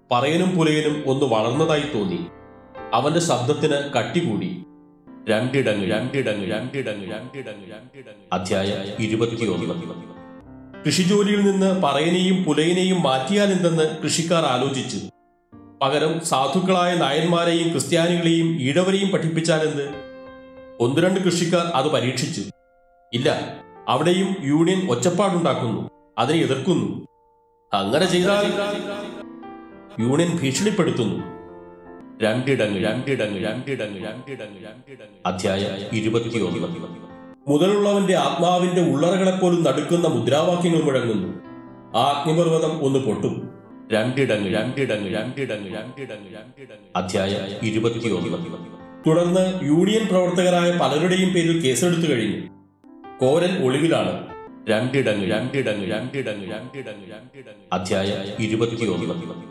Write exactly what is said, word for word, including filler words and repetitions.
പറയനും പുലയനും ഒന്ന് വളർന്നതായി തോന്നി. അവന്റെ ശബ്ദത്തിന് കട്ടികൂടി. രണ്ടിടങ്ങ് രണ്ടിടങ്ങ് രണ്ടിടങ്ങ് രണ്ടിടങ്ങ് രണ്ടിടങ്ങ് അധ്യായം ഇരുപത്തിയൊന്ന്. കൃഷിജോലിയിൽ നിന്ന് പറയനെയും പുലയനെയും മാറ്റിയാലെന്തെന്ന് കൃഷിക്കാർ ആലോചിച്ചു. പകരം സാധുക്കളായ നായന്മാരെയും ക്രിസ്ത്യാനികളെയും ഈഴവരെയും പഠിപ്പിച്ചാലെന്ത്? ഒന്ന് രണ്ട് കൃഷിക്കാർ അത് പരീക്ഷിച്ചു. ഇല്ല, അവിടെയും യൂണിയൻ ഒച്ചപ്പാടുണ്ടാക്കുന്നു, അതിനെ എതിർക്കുന്നു. അങ്ങനെ ചെയ്താൽ യൂണിയൻ ഭീഷണിപ്പെടുത്തുന്നു. രണ്ടിടങ്ങ് രണ്ടിടങ്ങ് രണ്ടിടങ്ങ് രണ്ടിടങ്ങ് രണ്ടിടങ്ങ് അധ്യായം ഇരുപത്തിയൊന്ന്. മുതലുള്ളവന്റെ ആത്മാവിന്റെ ഉള്ളറകളെപ്പോലും നടുക്കുന്ന മുദ്രാവാക്യങ്ങൾ മുഴങ്ങുന്നു. ആ അഗ്നിപർവ്വതം ഒന്ന് പൊട്ടും. രണ്ടിടങ്ങ് രണ്ടിടങ്ങ് രണ്ടിടങ്ങ് രണ്ടിടങ്ങ് രണ്ടിടങ്ങ് അധ്യായം ഇരുപത്തിയൊന്ന്. തുടർന്ന് യൂണിയൻ പ്രവർത്തകരായ പലരുടെയും പേരിൽ കേസെടുത്തു കഴിഞ്ഞു. കോരൻ ഒളിവിലാണ്. രണ്ടിടങ്ങ് രണ്ടിടങ്ങ് രണ്ടിടങ്ങ് രണ്ടിടങ്ങ് രണ്ടിടങ്ങ് അധ്യായം ഇരുപത്തിയൊന്ന്.